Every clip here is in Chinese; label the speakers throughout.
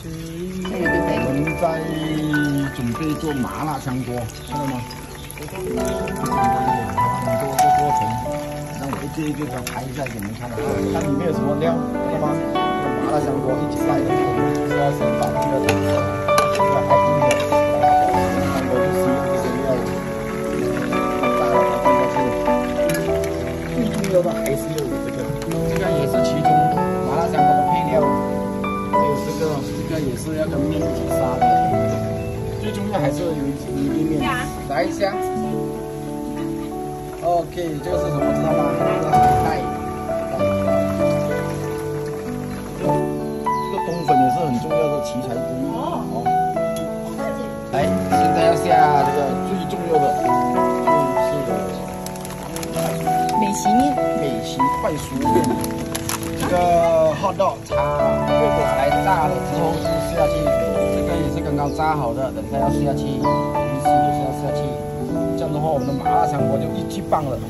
Speaker 1: 我们在准备做麻辣香锅，看到吗？很简单一点，很多个过程。那我一个一个给拍一下给你们看，看里面有什么料，看到吗？麻辣香锅一起盖的，就是要先把这个要拍硬的，香锅就是用这些料，炸了它放下去。最重要的还是要有这个也是其中麻辣香锅的配料。 还有这个也是要跟面一起杀的，最重要还是有一粒面，来一下。OK， 这个是什么知道吗？这个海带。这个冬粉也是很重要的奇材之一。哦。来，现在要下这个最重要的，就是
Speaker 2: 美其面，
Speaker 1: 美其快熟面。 这个 hot dog 插热瓦来炸了之后就下去，这个也是刚刚炸好的，等下要下去，鱼丝也是要下去，这样的话我们的麻辣香锅就一级棒了。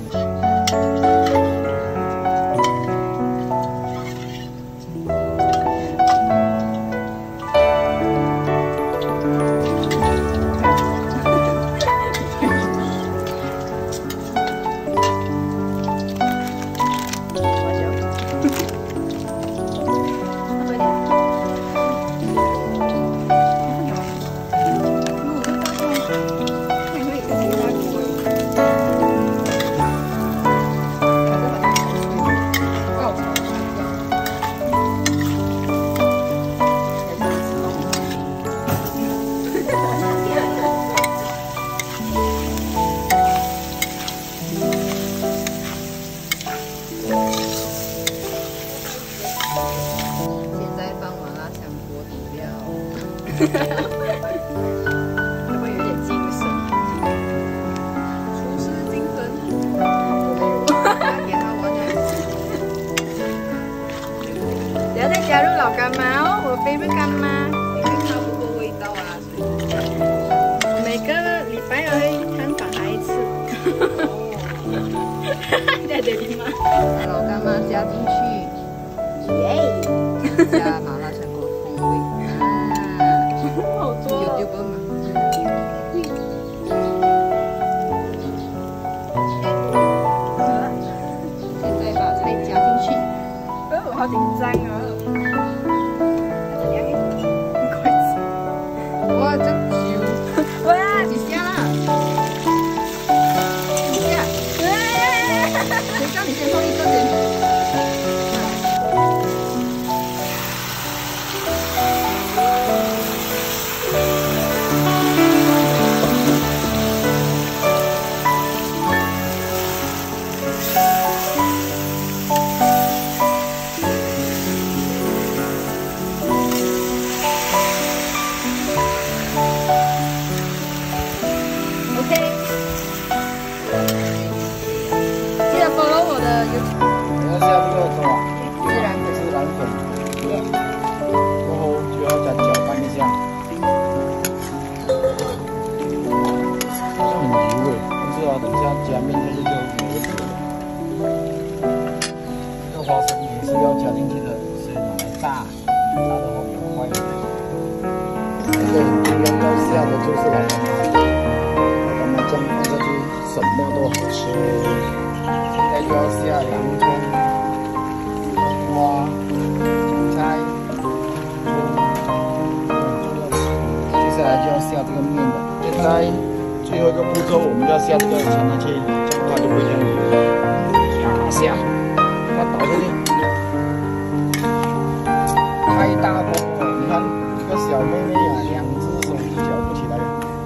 Speaker 2: 会不会有点精神？厨师精神，我没有，给他玩的。不要再加入老干妈哦，我非不干妈，因为差不多味道啊。我每个礼拜要去探访他一次。在这里吗？把老干妈加进去，耶！加麻辣香锅风味。 好多、哦。有吗？现在把菜加进去。我好紧张啊！怎样？快吃！哇，真久！哇，几下啦？几下？谁叫你先放一个先？ 等下加面就是有油脂了。这个花生也是要加进去的，先拿来炸，炸的话比较快一点。这个很重要要下的就是老干妈，老干妈酱放下去什么都好吃。现在又要下洋葱、黄瓜、韭菜、葱，接下来就要下这个面了。现在。 最后一个步骤，我们要下这个沉下去，这样的话就不会这样下，把它倒下去。太大锅，你看这个小妹妹啊，两只手都搅不起来，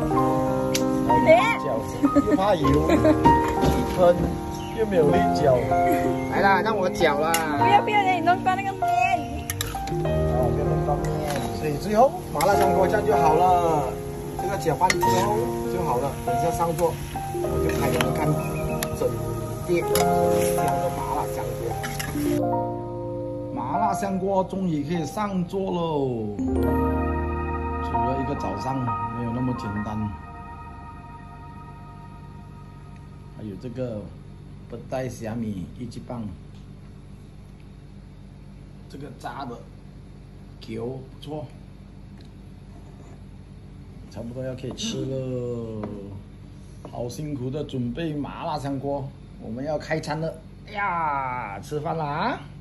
Speaker 2: 搅又怕油，一喷又没有力搅。来啦，让我搅啦！不要不要，你弄翻那个面。
Speaker 1: 哦，不要弄翻面，所以最后麻辣香锅这样就好了。 这个搅拌之后就好了，等一下上桌我就开给你们看整碟香的麻辣香锅。麻辣香锅终于可以上桌喽！煮了一个早上，没有那么简单。还有这个不带虾米一级棒，这个炸的球不错。 差不多要可以吃了。好辛苦的准备麻辣香锅，我们要开餐了。哎呀，吃饭啦！